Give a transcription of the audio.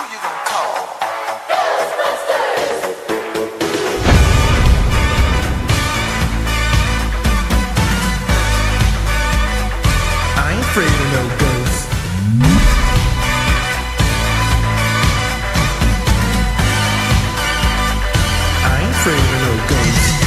you gonna call? I ain't afraid of no ghosts. I ain't afraid of no ghosts.